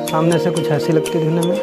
सामने से कुछ ऐसी लगती है दिखने में।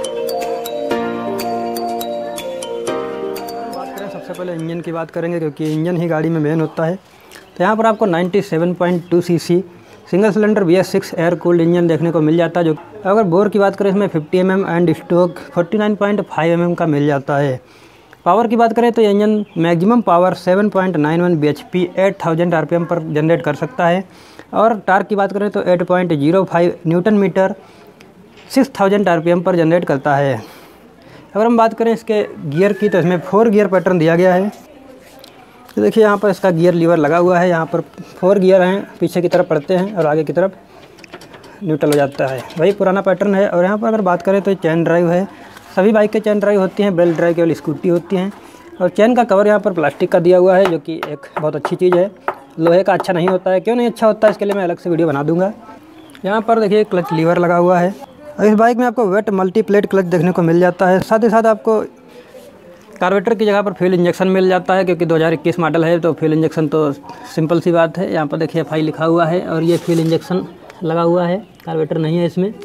बात करें सबसे पहले इंजन की बात करेंगे, क्योंकि इंजन ही गाड़ी में मेन होता है। तो यहाँ पर आपको 97.2 cc single cylinder BS6 air cooled engine देखने को मिल जाता है। जो अगर बोर की बात करें इसमें 50 mm एंड स्टोक 49.5 mm का मिल जाता है। पावर की बात करें तो ये engine maximum power 7.91 bhp 8000 rpm पर जनरेट कर सकता है। और टार्क की बात करें तो 8.05 न्यूटन मीटर 6000 rpm पर जनरेट करता है। अगर हम बात करें इसके गियर की तो इसमें 4 गियर पैटर्न दिया गया है। तो देखिए यहाँ पर इसका गियर लीवर लगा हुआ है, यहाँ पर 4 गियर हैं, पीछे की तरफ पड़ते हैं और आगे की तरफ न्यूट्रल हो जाता है, वही पुराना पैटर्न है। और यहाँ पर अगर बात करें तो चैन ड्राइव है, सभी बाइक के चैन ड्राइव होती हैं, बेल्ट ड्राइव केवल स्कूटी होती हैं। और चैन का कवर यहाँ पर प्लास्टिक का दिया हुआ है, जो कि एक बहुत अच्छी चीज़ है। लोहे का अच्छा नहीं होता है, क्यों नहीं अच्छा होता है इसके लिए मैं अलग से वीडियो बना दूँगा। यहाँ पर देखिए क्लच लीवर लगा हुआ है। और इस बाइक में आपको वेट मल्टीप्लेट क्लच देखने को मिल जाता है। साथ ही साथ आपको कार्बोरेटर की जगह पर फ्यूल इंजेक्शन मिल जाता है, क्योंकि 2021 मॉडल है तो फ्यूल इंजेक्शन तो सिंपल सी बात है। यहाँ पर देखिए FI लिखा हुआ है और ये फ्यूल इंजेक्शन लगा हुआ है, कार्बोरेटर नहीं है इसमें।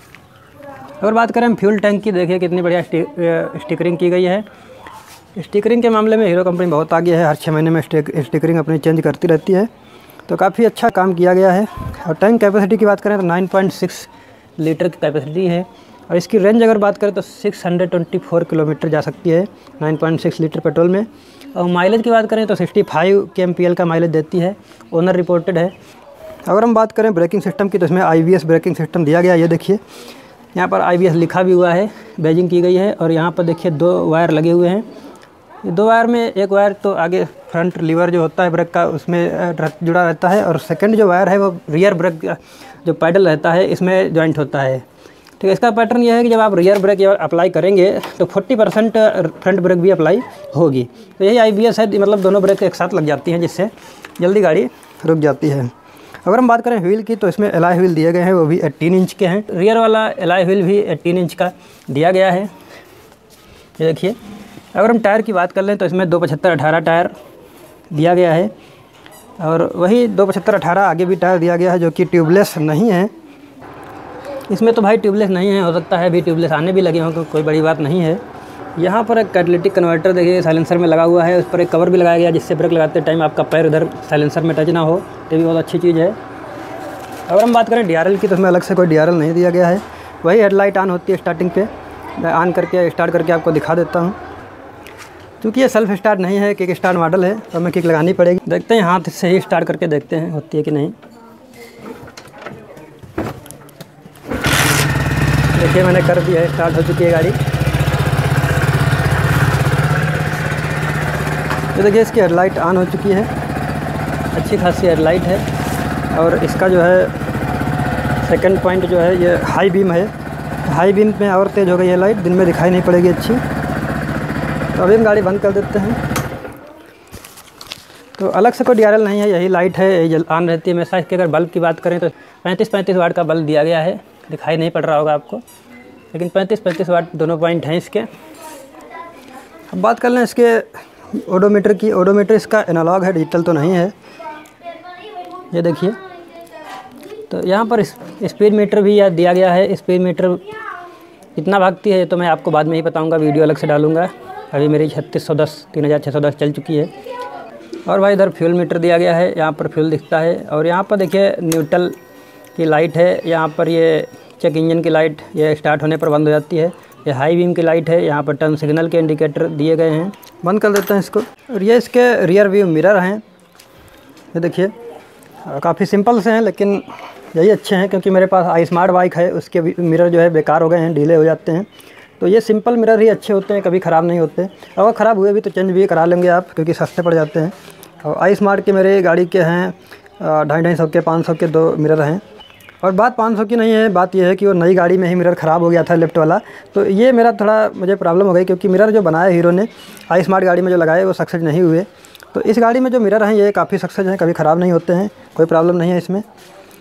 अगर बात करें फ्यूल टैंक की, देखिए कितनी बढ़िया स्टिकरिंग की गई है। स्टिकरिंग के मामले में हीरो कंपनी बहुत आगे है, हर 6 महीने में स्टिकरिंग अपनी चेंज करती रहती है, तो काफ़ी अच्छा काम किया गया है। और टैंक कैपेसिटी की बात करें तो 9.6 लीटर की कैपेसिटी है। और इसकी रेंज अगर बात करें तो 624 किलोमीटर जा सकती है 9.6 लीटर पेट्रोल में। और माइलेज की बात करें तो 65 kmpl का माइलेज देती है, ओनर रिपोर्टेड है। अगर हम बात करें ब्रेकिंग सिस्टम की तो इसमें IBS ब्रेकिंग सिस्टम दिया गया है। ये देखिए यहाँ पर IBS लिखा भी हुआ है, बैजिंग की गई है। और यहाँ पर देखिए 2 वायर लगे हुए हैं। ये 2 वायर में एक वायर तो आगे फ्रंट लीवर जो होता है ब्रेक का उसमें जुड़ा रहता है, और सेकंड जो वायर है वो रियर ब्रेक जो पैडल रहता है इसमें जॉइंट होता है। ठीक है, इसका पैटर्न यह है कि जब आप रियर ब्रेक अप्लाई करेंगे तो 40% फ्रंट ब्रेक भी अप्लाई होगी। तो यही IBS है, मतलब दोनों ब्रेक एक साथ लग जाती हैं, जिससे जल्दी गाड़ी रुक जाती है। अगर हम बात करें व्हील की तो इसमें एलॉय व्हील दिए गए हैं, वो भी 18 इंच के हैं। रियर वाला एलॉय व्हील भी 18 इंच का दिया गया है, ये देखिए। अगर हम टायर की बात कर लें तो इसमें 275/18 टायर दिया गया है। और वही 275/18 आगे भी टायर दिया गया है, जो कि ट्यूबलेस नहीं है। इसमें तो भाई ट्यूबलेस नहीं है, हो सकता है अभी ट्यूबलेस आने भी लगे हों, कोई बड़ी बात नहीं है। यहाँ पर एक कैटालिटिक कन्वर्टर देखिए साइलेंसर में लगा हुआ है, उस पर एक कवर भी लगाया गया जिससे ब्रेक लगाते टाइम आपका पैर उधर साइलेंसर में टच ना हो, तो भी बहुत अच्छी चीज़ है। अगर हम बात करें DRL की तो इसमें अलग से कोई DRL नहीं दिया गया है। वही हेडलाइट ऑन होती है स्टार्टिंग पे, मैं ऑन करके स्टार्ट करके आपको दिखा देता हूँ। क्योंकि ये सेल्फ स्टार्ट नहीं है, किक स्टार्ट मॉडल है, तो हमें किक लगानी पड़ेगी। देखते हैं हाथ से ही स्टार्ट करके देखते हैं होती है कि नहीं। देखिए मैंने कर दिया है, स्टार्ट हो चुकी है गाड़ी। तो देखिए इसकी हेडलाइट ऑन हो चुकी है, अच्छी खासी हेडलाइट है। और इसका जो है सेकंड पॉइंट जो है ये हाई बीम है, हाई बीम में और तेज़ हो गई है लाइट, दिन में दिखाई नहीं पड़ेगी अच्छी। तो अभी हम गाड़ी बंद कर देते हैं। तो अलग से कोई DRL नहीं है, यही लाइट है, यही ऑन रहती है हमेशा। इसके अगर बल्ब की बात करें तो 35 वाट का बल्ब दिया गया है, दिखाई नहीं पड़ रहा होगा आपको, लेकिन 35 वाट दोनों पॉइंट हैं इसके। अब बात कर लें इसके ओडोमीटर की। ओडोमीटर इसका एनालॉग है, डिजिटल तो नहीं है, ये देखिए। तो यहाँ पर स्पीड मीटर भी यह दिया गया है। स्पीड मीटर कितना भागती है तो मैं आपको बाद में ही बताऊँगा, वीडियो अलग से डालूँगा। अभी मेरी 3610 चल चुकी है। और भाई इधर फ्यूल मीटर दिया गया है, यहाँ पर फ्यूल दिखता है। और यहाँ पर देखिए न्यूट्रल की लाइट है, यहाँ पर ये चेक इंजन की लाइट ये स्टार्ट होने पर बंद हो जाती है। ये हाई बीम की लाइट है, यहाँ पर टर्न सिग्नल के इंडिकेटर दिए गए हैं। बंद कर देते हैं इसको। और ये इसके रियर व्यू मिरर हैं, ये देखिए काफ़ी सिंपल से हैं, लेकिन यही अच्छे हैं, क्योंकि मेरे पास iSmart बाइक है, उसके मिरर जो है बेकार हो गए हैं, ढीले हो जाते हैं। तो ये सिंपल मिरर ही अच्छे होते हैं, कभी ख़राब नहीं होते। अगर ख़राब हुए भी तो चेंज भी करा लेंगे आप, क्योंकि सस्ते पड़ जाते हैं। और iSmart के मेरे गाड़ी के हैं 250 के 500 के 2 मिरर हैं। और बात 500 की नहीं है, बात यह है कि वो नई गाड़ी में ही मिरर ख़राब हो गया था लेफ्ट वाला, तो ये मेरा थोड़ा मुझे प्रॉब्लम हो गई, क्योंकि मिरर जो बनाया हीरो ने iSmart गाड़ी में जो लगाए वो सक्सेस नहीं हुए। तो इस गाड़ी में जो मिरर हैं ये काफ़ी सक्सेस हैं, कभी ख़राब नहीं होते हैं, कोई प्रॉब्लम नहीं है इसमें।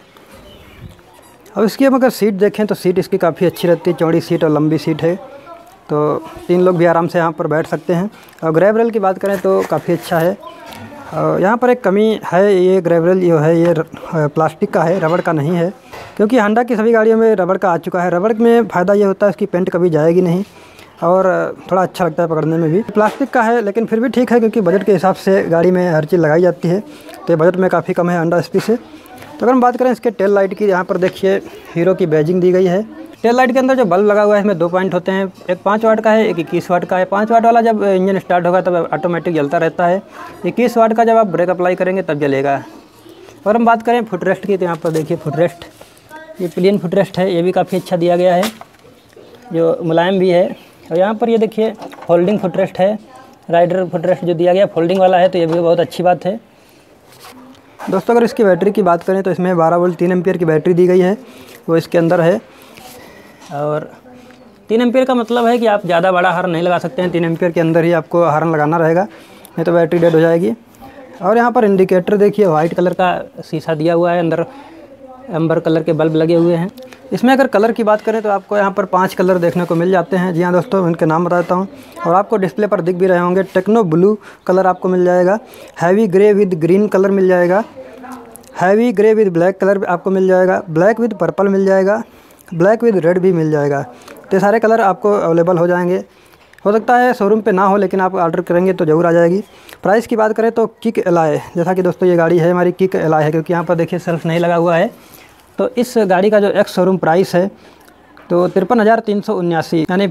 अब इसकी हम अगर सीट देखें तो सीट इसकी काफ़ी अच्छी रहती है, चौड़ी सीट और लंबी सीट है, तो 3 लोग भी आराम से यहाँ पर बैठ सकते हैं। और ग्रैब रेल की बात करें तो काफ़ी अच्छा है। यहाँ पर एक कमी है, ये ग्रैब रेल जो है ये प्लास्टिक का है, रबड़ का नहीं है। क्योंकि होंडा की सभी गाड़ियों में रबड़ का आ चुका है। रबड़ में फ़ायदा ये होता है इसकी पेंट कभी जाएगी नहीं और थोड़ा अच्छा लगता है पकड़ने में भी। प्लास्टिक का है लेकिन फिर भी ठीक है, क्योंकि बजट के हिसाब से गाड़ी में हर चीज़ लगाई जाती है, तो ये बजट में काफ़ी कम है होंडा एसपी से। तो अगर हम बात करें इसके टेल लाइट की, यहाँ पर देखिए हीरो की बैजिंग दी गई है। टेल लाइट के अंदर जो बल्ब लगा हुआ है इसमें 2 पॉइंट होते हैं, एक 5 वाट का है, एक 21 वाट का है। 5 वाट वाला जब इंजन स्टार्ट होगा तब ऑटोमेटिक जलता रहता है। 21 वाट का जब आप ब्रेक अप्लाई करेंगे तब जलेगा। और हम बात करें फुटरेस्ट की, तो यहाँ पर देखिए फुटरेस्ट, ये प्लेन फुटरेस्ट है, ये भी काफ़ी अच्छा दिया गया है, जो मुलायम भी है। और यहाँ पर ये देखिए फोल्डिंग फुटरेस्ट है, राइडर फुटरेस्ट जो दिया गया फोल्डिंग वाला है, तो ये भी बहुत अच्छी बात है। दोस्तों अगर इसकी बैटरी की बात करें तो इसमें 12 वोल्ट 3 एम्पियर की बैटरी दी गई है, वो इसके अंदर है। और 3 एम्पियर का मतलब है कि आप ज़्यादा बड़ा हॉर्न नहीं लगा सकते हैं, 3 एम्पियर के अंदर ही आपको हॉर्न लगाना रहेगा, नहीं तो बैटरी डेड हो जाएगी। और यहाँ पर इंडिकेटर देखिए वाइट कलर का शीशा दिया हुआ है, अंदर एम्बर कलर के बल्ब लगे हुए हैं। इसमें अगर कलर की बात करें तो आपको यहाँ पर 5 कलर देखने को मिल जाते हैं। जी हाँ दोस्तों, इनके नाम बता देता हूँ और आपको डिस्प्ले पर दिख भी रहे होंगे। टेक्नो ब्लू कलर आपको मिल जाएगा, heavy grey with green colour मिल जाएगा, heavy grey with black colour आपको मिल जाएगा, ब्लैक विद पर्पल मिल जाएगा, ब्लैक विद रेड भी मिल जाएगा। तो सारे कलर आपको अवेलेबल हो जाएंगे। हो सकता है शोरूम पे ना हो, लेकिन आप ऑर्डर करेंगे तो ज़रूर आ जाएगी। प्राइस की बात करें तो किक एलाय, जैसा कि दोस्तों ये गाड़ी है हमारी किक एलाय है, क्योंकि यहाँ पर देखिए सेल्फ नहीं लगा हुआ है। तो इस गाड़ी का जो एक्स शोरूम प्राइस है तो 53,379 यानी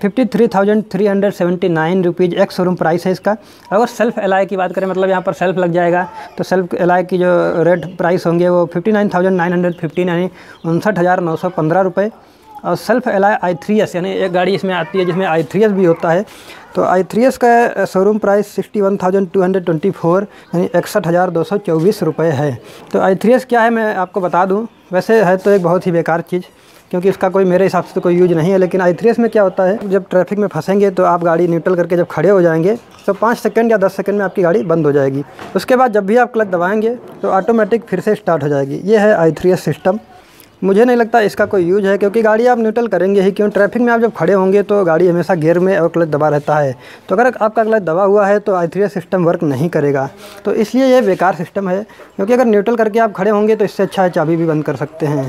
53,379 रुपीज़ एक्स शोरूम प्राइस है इसका। अगर सेल्फ एलाय की बात करें, मतलब यहाँ पर सेल्फ लग जाएगा, तो सेल्फ एलाय की जो रेट प्राइस होंगे वो 59,915 यानी 59,915 रुपये। और सेल्फ एलाय i3s यानी एक गाड़ी इसमें आती है जिसमें i3s भी होता है, तो i3s का शोरूम प्राइस 61,224 यानी 61,224 रुपये है। तो i3s क्या है मैं आपको बता दूं, वैसे है तो एक बहुत ही बेकार चीज़, क्योंकि इसका कोई मेरे हिसाब से तो कोई यूज नहीं है। लेकिन i3s में क्या होता है, जब ट्रैफिक में फंसेंगे तो आप गाड़ी न्यूट्रल करके जब खड़े हो जाएंगे तो 5 सेकंड या 10 सेकंड में आपकी गाड़ी बंद हो जाएगी। उसके बाद जब भी आप क्लच दबाएंगे तो ऑटोमेटिक फिर से स्टार्ट हो जाएगी। ये है i3s सिस्टम। मुझे नहीं लगता इसका कोई यूज है, क्योंकि गाड़ी आप न्यूट्रल करेंगे ही क्यों, ट्रैफिक में आप जब खड़े होंगे तो गाड़ी हमेशा गियर में और क्लच दबा रहता है। तो अगर आपका क्लच दबा हुआ है तो i3s सिस्टम वर्क नहीं करेगा। तो इसलिए ये बेकार सिस्टम है, क्योंकि अगर न्यूट्रल करके आप खड़े होंगे तो इससे अच्छा है चाबी भी बंद कर सकते हैं।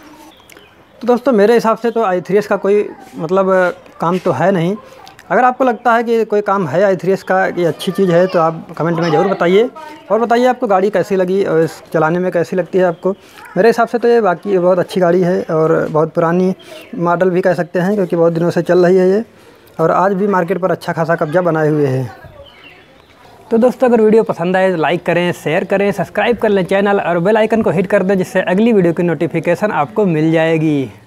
तो दोस्तों मेरे हिसाब से तो i3s का कोई मतलब काम तो है नहीं। अगर आपको लगता है कि कोई काम है i3s का, ये अच्छी चीज़ है, तो आप कमेंट में ज़रूर बताइए। और बताइए आपको गाड़ी कैसी लगी और इस चलाने में कैसी लगती है आपको। मेरे हिसाब से तो ये बाकी बहुत अच्छी गाड़ी है और बहुत पुरानी मॉडल भी कह सकते हैं, क्योंकि बहुत दिनों से चल रही है ये, और आज भी मार्केट पर अच्छा खासा कब्जा बनाए हुए है। तो दोस्तों अगर वीडियो पसंद आए तो लाइक करें, शेयर करें, सब्सक्राइब कर लें चैनल और बेल आइकन को हिट कर दें, जिससे अगली वीडियो की नोटिफिकेशन आपको मिल जाएगी।